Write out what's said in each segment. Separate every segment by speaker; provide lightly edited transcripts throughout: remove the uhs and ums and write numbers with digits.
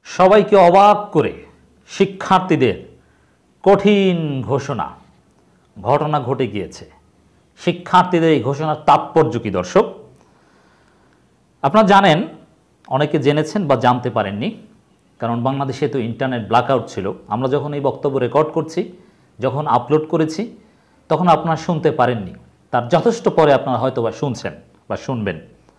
Speaker 1: সবাইকে অবাক করে শিক্ষার্থীদের কঠিন ঘটনা ঘটে গিয়েছে। শিক্ষার্থীদের এই ঘোষণার তাৎপর্য কি দর্শক? আপনারা জানেন, অনেকে জেনেছেন বা জানতে পারেননি, কারণ বাংলাদেশে তো ইন্টারনেট ব্ল্যাকআউট ছিল। আমরা যখন এই বক্তব্য রেকর্ড করছি, যখন আপলোড করেছি, তখন আপনারা শুনতে পারেননি। তার যথেষ্ট পরে আপনারা হয়তো বা শুনছেন বা শুনবেন।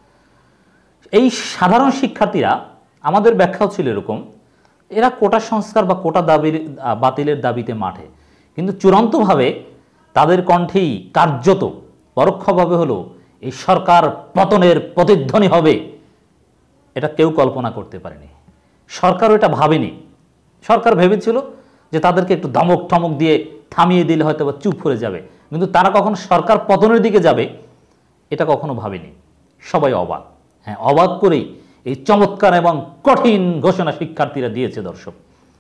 Speaker 1: এই সাধারণ শিক্ষার্থীরা, আমাদের ব্যাখ্যাও ছিল এরকম, এরা কোটা সংস্কার বা কোটা বাতিলের দাবিতে মাঠে, কিন্তু চূড়ান্তভাবে তাদের কণ্ঠেই কার্যত পরোক্ষভাবে হলো এই সরকার পতনের প্রতিধ্বনি হবে, এটা কেউ কল্পনা করতে পারেনি। সরকারও এটা ভাবেনি। সরকার ভেবেছিল যে তাদেরকে একটু ধমক ঠমক দিয়ে থামিয়ে দিলে হয়তো বা চুপ হয়ে যাবে, কিন্তু তারা কখন সরকার পতনের দিকে যাবে এটা কখনো ভাবেনি। সবাই অবাক। হ্যাঁ, অবাক করেই এই চমৎকার এবং কঠিন ঘোষণা শিক্ষার্থীরা দিয়েছে। দর্শক,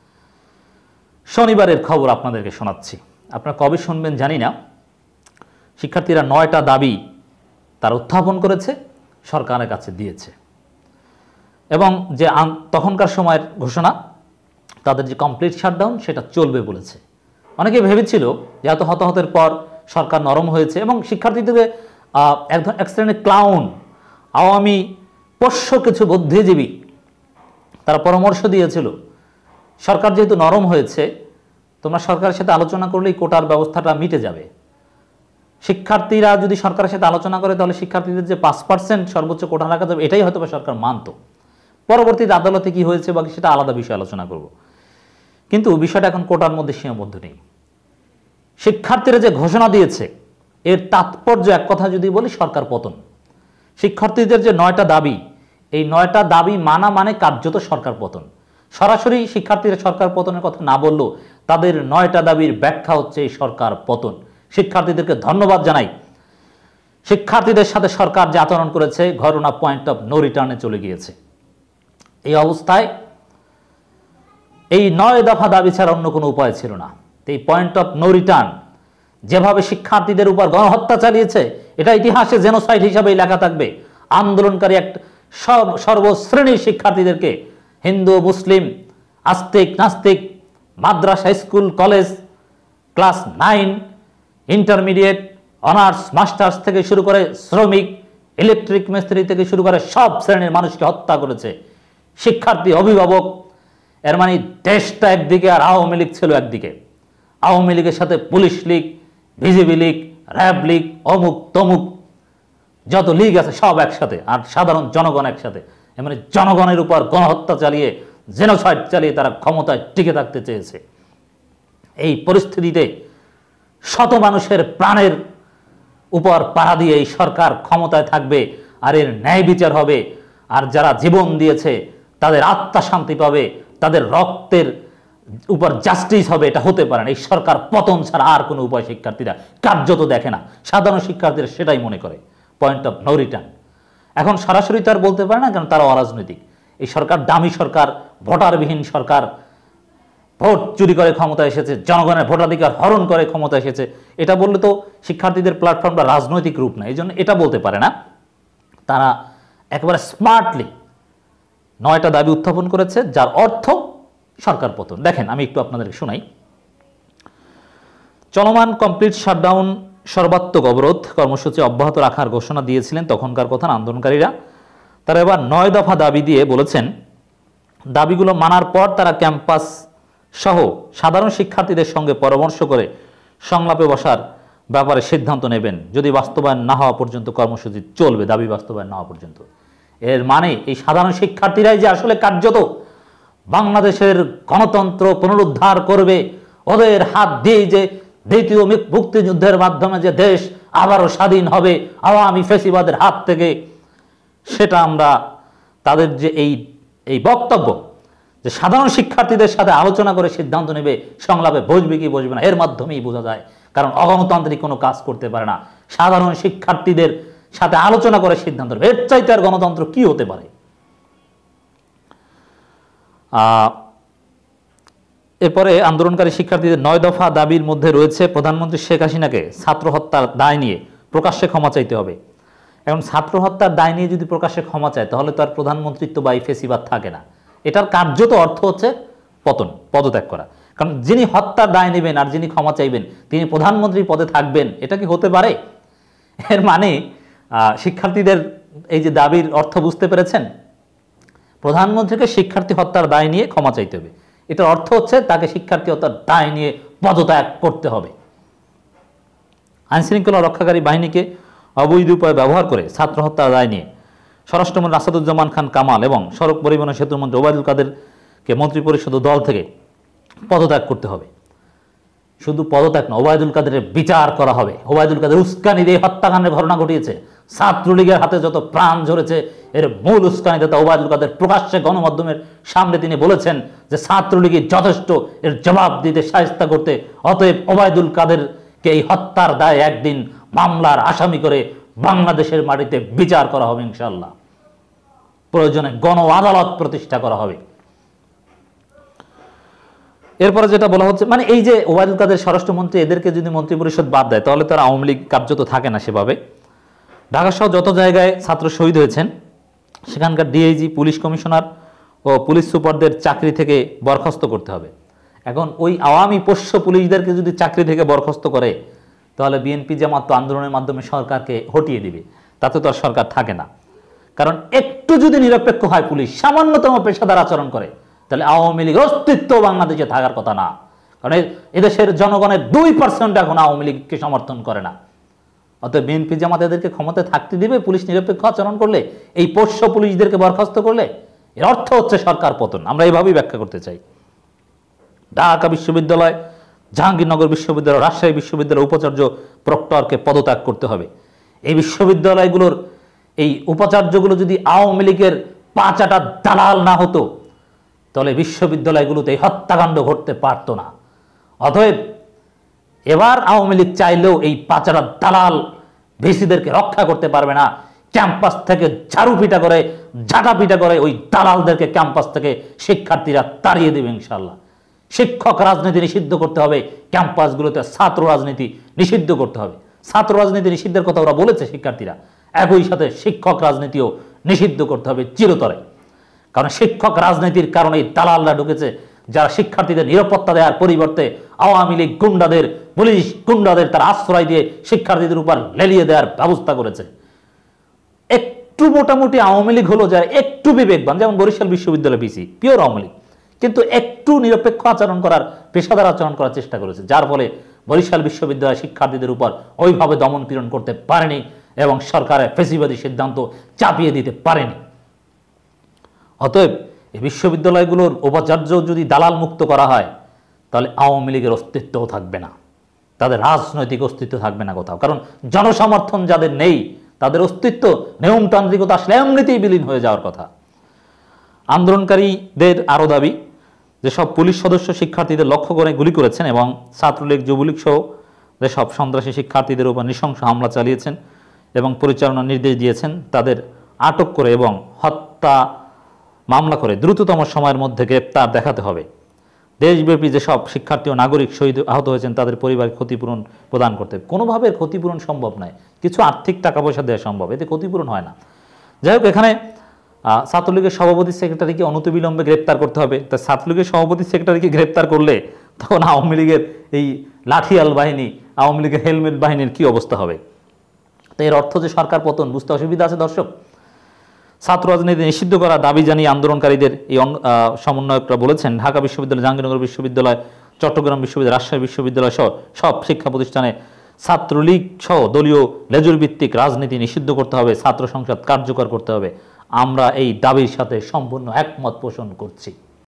Speaker 1: শনিবারের খবর আপনাদেরকে শোনাচ্ছি। আপনারা কবে শুনবেন জানি না। শিক্ষার্থীরা 9টা দাবি তারা উত্থাপন করেছে, সরকারের কাছে দিয়েছে, এবং যে তখনকার সময়ের ঘোষণা, তাদের যে কমপ্লিট শাটডাউন সেটা চলবে বলেছে। অনেকে ভেবেছিল যে এত হতাহতের পর সরকার নরম হয়েছে, এবং শিক্ষার্থীদের এক শ্রেণীর ক্লাউন, আওয়ামী পোষ্য কিছু বুদ্ধিজীবী তারা পরামর্শ দিয়েছিল, সরকার যেহেতু নরম হয়েছে, তোমরা সরকারের সাথে আলোচনা করলেই কোটার ব্যবস্থাটা মিটে যাবে। শিক্ষার্থীরা যদি সরকারের সাথে আলোচনা করে, তাহলে শিক্ষার্থীদের যে 5% সর্বোচ্চ কোটা রাখা যাবে, এটাই হয়তো সরকার মানত। পরবর্তীতে আদালতে কি হয়েছে বা সেটা আলাদা বিষয় আলোচনা করব। কিন্তু বিষয়টা এখন কোটার মধ্যে সীমাবদ্ধ নেই। শিক্ষার্থীরা যে ঘোষণা দিয়েছে, এর তাৎপর্য এক কথা যদি বলি, সরকার পতন। শিক্ষার্থীদের যে 9টা দাবি, এই 9টা দাবি মানা মানে কার্যত সরকার পতন। সরাসরি শিক্ষার্থীরা সরকার পতনের কথা না বললেও তাদের 9টা দাবির ব্যাখ্যা হচ্ছে এই সরকার পতন। শিক্ষার্থীদেরকে ধন্যবাদ জানাই। শিক্ষার্থীদের সাথে সরকার যে আচরণ করেছে, ঘটনা পয়েন্ট অফ নো রিটার্নে চলে গিয়েছে। এই অবস্থায় এই 9 দফা দাবি ছাড়া অন্য কোনো উপায় ছিল না। এই পয়েন্ট অফ নো রিটার্ন যেভাবে শিক্ষার্থীদের উপর গণহত্যা চালিয়েছে, এটা ইতিহাসে জেনোসাইড হিসাবেই লেখা থাকবে। আন্দোলনকারী এক সর্বশ্রেণীর শিক্ষার্থীদেরকে, হিন্দু, মুসলিম, আস্তিক, নাস্তিক, মাদ্রাসা, school, college, class 9, intermediate, honours, masters থেকে শুরু করে শ্রমিক, ইলেকট্রিক মিস্ত্রি থেকে শুরু করে সব শ্রেণীর মানুষকে হত্যা করেছে শিক্ষার্থী, অভিভাবক। এর মানে দেশটা একদিকে আর আওয়ামী লীগ ছিল একদিকে। আওয়ামী লীগের সাথে police league, BJP league, RAB league, অমুক তমুক যত লীগ আছে সব একসাথে, আর সাধারণ জনগণ একসাথে। মানে জনগণের উপর গণহত্যা চালিয়ে, জেনোসাইড চালিয়ে তারা ক্ষমতায় টিকে থাকতে চেয়েছে। এই পরিস্থিতিতে শত মানুষের প্রাণের উপর পাড়া দিয়ে এই সরকার ক্ষমতায় থাকবে, আর এর ন্যায় বিচার হবে, আর যারা জীবন দিয়েছে তাদের আত্মা শান্তি পাবে, তাদের রক্তের উপর জাস্টিস হবে। এটা হতে পারে না। এই সরকার পতন ছাড়া আর কোনো উপায় শিক্ষার্থীরা কার্যত দেখে না। সাধারণ শিক্ষার্থীরা সেটাই মনে করে পয়েন্ট অফ নো রিটার্ন। এখন সরাসরি তো আর বলতে পারে না, কারণ তারা অরাজনৈতিক। এই সরকার দামি সরকার, ভোটারবিহীন সরকার, ভোট চুরি করে ক্ষমতা এসেছে, জনগণের ভোটাধিকার হরণ করে ক্ষমতা এসেছে। এটা বললে তো শিক্ষার্থীদের প্ল্যাটফর্মটা রাজনৈতিক রূপ না, এই জন্য এটা বলতে পারে না। তারা একেবারে স্মার্টলি 9টা দাবি উত্থাপন করেছে, যার অর্থ সরকার পতন। দেখেন, আমি একটু আপনাদেরকে শোনাই। চলমান কমপ্লিট শাটডাউন, সর্বাত্মক অবরোধ কর্মসূচি অব্যাহত রাখার ঘোষণা দিয়েছিলেন তখনকার কথা আন্দোলনকারীরা। তারা এবার 9 দফা দাবি দিয়ে বলেছেন, দাবিগুলো মানার পর তারা ক্যাম্পাস সহ সাধারণ শিক্ষার্থীদের সঙ্গে পরামর্শ করে সংলাপে বসার ব্যাপারে সিদ্ধান্ত নেবেন। যদি বাস্তবায়ন না হওয়া পর্যন্ত কর্মসূচি চলবে, দাবি বাস্তবায়ন না হওয়া পর্যন্ত। এর মানে এই সাধারণ শিক্ষার্থীরাই যে আসলে কার্যত বাংলাদেশের গণতন্ত্র পুনরুদ্ধার করবে। ওদের হাত দিয়ে যে দ্বিতীয় মুক্তিযুদ্ধের মাধ্যমে যে দেশ আবারও স্বাধীন হবে আওয়ামী ফ্যাসিবাদের হাত থেকে, সেটা আমরা তাদের যে এই বক্তব্য যে সাধারণ শিক্ষার্থীদের সাথে আলোচনা করে সিদ্ধান্ত নেবে, সংলাপে বসবে কি বসবে না, এর মাধ্যমেই বোঝা যায়। কারণ অগণতান্ত্রিক কোনো কাজ করতে পারে না সাধারণ শিক্ষার্থীদের সাথে আলোচনা করে সিদ্ধান্ত নেবে। এর চাইতে আর গণতন্ত্র কি হতে পারে? এরপরে আন্দোলনকারী শিক্ষার্থীদের 9 দফা দাবির মধ্যে রয়েছে প্রধানমন্ত্রী শেখ হাসিনাকে ছাত্র হত্যার দায় নিয়ে প্রকাশ্যে ক্ষমা চাইতে হবে। এখন ছাত্র হত্যার দায় নিয়ে যদি প্রকাশ্যে ক্ষমা চায়, তাহলে তো আর প্রধানমন্ত্রিত্ব বা ফেসিবাদ থাকে না। এটার কার্যত অর্থ হচ্ছে পতন, পদত্যাগ করা। কারণ যিনি হত্যার দায় নেবেন আর যিনি ক্ষমা চাইবেন তিনি প্রধানমন্ত্রী পদে থাকবেন, এটা কি হতে পারে? এর মানে শিক্ষার্থীদের এই যে দাবির অর্থ বুঝতে পেরেছেন? প্রধানমন্ত্রীকে শিক্ষার্থী হত্যার দায় নিয়ে ক্ষমা চাইতে হবে, এটার অর্থ হচ্ছে তাকে শিক্ষার্থী হত্যার দায় নিয়ে পদত্যাগ করতে হবে। আইনশৃঙ্খলা রক্ষাকারী বাহিনীকে অবৈধ উপায়ে ব্যবহার করে ছাত্র হত্যার দায় নিয়ে স্বরাষ্ট্রমন্ত্রী আসাদুজ্জামান খান কামাল এবং সড়ক পরিবহন ও সেতুমন্ত্রী ওবায়দুল কাদেরকে মন্ত্রিপরিষদ দল থেকে পদত্যাগ করতে হবে। শুধু পদত্যাগ না, ওবায়দুল কাদেরের বিচার করা হবে। ওবায়দুল কাদের উস্কানি দিয়ে হত্যাকাণ্ডের ঘটনা ঘটিয়েছে, ছাত্রলীগের হাতে যত প্রাণ ঝরেছে এর মূল উস্কানিদাতা ওবায়দুল কাদের। প্রকাশ্যে গণমাধ্যমের সামনে তিনি বলেছেন যে ছাত্রলীগই যথেষ্ট এর জবাব দিতে শায়েস্তা করতে, অতএব ওবায়দুল কাদেরকে এই হত্যার দায় একদিন মামলার আসামি করে বাংলাদেশের মাটিতে বিচার করা হবে ইনশাআল্লাহ। প্রয়োজনে গণ আদালত প্রতিষ্ঠা করা হবে। এরপরে যেটা বলা হচ্ছে, মানে এই যে ওবায়দুল কাদের স্বরাষ্ট্রমন্ত্রী, এদেরকে যদি মন্ত্রিপরিষদ বাদ দেয় তাহলে তারা আওয়ামী লীগ কার্যত থাকে না সেভাবে। ঢাকা সহ যত জায়গায় ছাত্র শহীদ হয়েছেন সেখানকার ডিআইজি, পুলিশ কমিশনার ও পুলিশ সুপারদের চাকরি থেকে বরখাস্ত করতে হবে। এখন ওই আওয়ামী পোষ্য পুলিশদেরকে যদি চাকরি থেকে বরখাস্ত করে তাহলে বিএনপি জামাত তো আন্দোলনের মাধ্যমে সরকারকে হটিয়ে দিবে, তাতে তো আর সরকার থাকে না। কারণ একটু যদি নিরপেক্ষ হয় পুলিশ, সামান্যতম পেশাদার আচরণ করে, তাহলে আওয়ামী লীগের অস্তিত্ব বাংলাদেশে থাকার কথা না। কারণ এদেশের জনগণের 2% এখন আওয়ামী লীগকে সমর্থন করে না। অতএব বিএনপি জামাত এদেরকে ক্ষমতায় থাকতে দিবে পুলিশ নিরপেক্ষ আচরণ করলে, এই পোষ্য পুলিশদেরকে বরখাস্ত করলে? এর অর্থ হচ্ছে সরকার পতন। আমরা এইভাবেই ব্যাখ্যা করতে চাই। ঢাকা বিশ্ববিদ্যালয়, জাহাঙ্গীরনগর বিশ্ববিদ্যালয়, রাজশাহী বিশ্ববিদ্যালয়ের উপাচার্য প্রক্টরকে পদত্যাগ করতে হবে। এই বিশ্ববিদ্যালয়গুলোর এই উপাচার্যগুলো যদি আওয়ামী লীগের পাঁচাটা দালাল না হতো তাহলে বিশ্ববিদ্যালয়গুলোতে এই হত্যাকাণ্ড ঘটতে পারত না। অতএব এবার আওয়ামী লীগ চাইলেও এই পাঁচাটা দালাল ভিসিদেরকে রক্ষা করতে পারবে না। ক্যাম্পাস থেকে ঝাড়ু পিটা করে, ঝাঁটা পিটা করে ওই দালালদেরকে ক্যাম্পাস থেকে শিক্ষার্থীরা তাড়িয়ে দেবে ইনশাআল্লাহ। শিক্ষক রাজনীতি নিষিদ্ধ করতে হবে, ক্যাম্পাসগুলোতে ছাত্র রাজনীতি নিষিদ্ধ করতে হবে। ছাত্র রাজনীতি নিষিদ্ধের কথা ওরা বলেছে শিক্ষার্থীরা, একই সাথে শিক্ষক রাজনীতিও নিষিদ্ধ করতে হবে চিরতরে। কারণ শিক্ষক রাজনীতির কারণে দালালরা ঢুকেছে, যারা শিক্ষার্থীদের নিরাপত্তা দেওয়ার পরিবর্তে আওয়ামী লীগ গুন্ডাদের, পুলিশ গুন্ডাদের তারা আশ্রয় দিয়ে শিক্ষার্থীদের উপর লেলিয়ে দেওয়ার ব্যবস্থা করেছে। একটু মোটামুটি আওয়ামী লীগ হলো যারা একটু বিবেকবান, যেমন বরিশাল বিশ্ববিদ্যালয় বিসি পিওর আওয়ামী লীগ, কিন্তু একটু নিরপেক্ষ আচরণ করার, পেশাদার আচরণ করার চেষ্টা করেছে, যার ফলে বরিশাল বিশ্ববিদ্যালয় শিক্ষার্থীদের উপর ওইভাবে দমন পীড়ন করতে পারেনি এবং সরকারের ফেসিবাদী সিদ্ধান্ত চাপিয়ে দিতে পারেনি। অতএব এই বিশ্ববিদ্যালয়গুলোর উপাচার্য যদি দালাল মুক্ত করা হয় তাহলে আওয়ামী লীগের অস্তিত্বও থাকবে না, তাদের রাজনৈতিক অস্তিত্ব থাকবে না কোথাও। কারণ জনসমর্থন যাদের নেই তাদের অস্তিত্ব নিয়মতান্ত্রিকতা আসলে এমনিতেই বিলীন হয়ে যাওয়ার কথা। আন্দোলনকারীদের আরও দাবি, যেসব পুলিশ সদস্য শিক্ষার্থীদের লক্ষ্য করে গুলি করেছেন এবং ছাত্রলীগ, যুবলীগ সহ যেসব সন্ত্রাসী শিক্ষার্থীদের উপর নৃশংস হামলা চালিয়েছেন এবং পরিচালনার নির্দেশ দিয়েছেন তাদের আটক করে এবং হত্যা মামলা করে দ্রুততম সময়ের মধ্যে গ্রেপ্তার দেখাতে হবে। দেশব্যাপী যেসব শিক্ষার্থী ও নাগরিক শহীদ আহত হয়েছেন তাদের পরিবারের ক্ষতিপূরণ প্রদান করতে হবে। কোনোভাবে ক্ষতিপূরণ সম্ভব নয়, কিছু আর্থিক টাকা পয়সা দেওয়া সম্ভব, এতে ক্ষতিপূরণ হয় না। যাই হোক, এখানে ছাত্রলীগের সভাপতি সেক্রেটারিকে অনতিবিলম্বে গ্রেপ্তার করতে হবে। তা ছাত্রলীগের সভাপতি সেক্রেটারিকে গ্রেপ্তার করলে তখন আওয়ামী লীগের এই লাঠিয়াল বাহিনী, আওয়ামী লীগের হেলমেট বাহিনীর কি অবস্থা হবে? তো এর অর্থ যে সরকার পতন, বুঝতে অসুবিধা আছে দর্শক। ছাত্র রাজনীতি নিষিদ্ধ করার দাবি জানিয়ে আন্দোলনকারীদের এই সমন্বয়করা বলেছেন, ঢাকা বিশ্ববিদ্যালয়, জাহাঙ্গীরনগর বিশ্ববিদ্যালয়, চট্টগ্রাম বিশ্ববিদ্যালয়, রাজশাহী বিশ্ববিদ্যালয় সহ সব শিক্ষা প্রতিষ্ঠানে ছাত্রলীগ সহ দলীয় লেজুর ভিত্তিক রাজনীতি নিষিদ্ধ করতে হবে, ছাত্র সংসদ কার্যকর করতে হবে। আমরা এই দাবির সাথে সম্পূর্ণ একমত পোষণ করছি।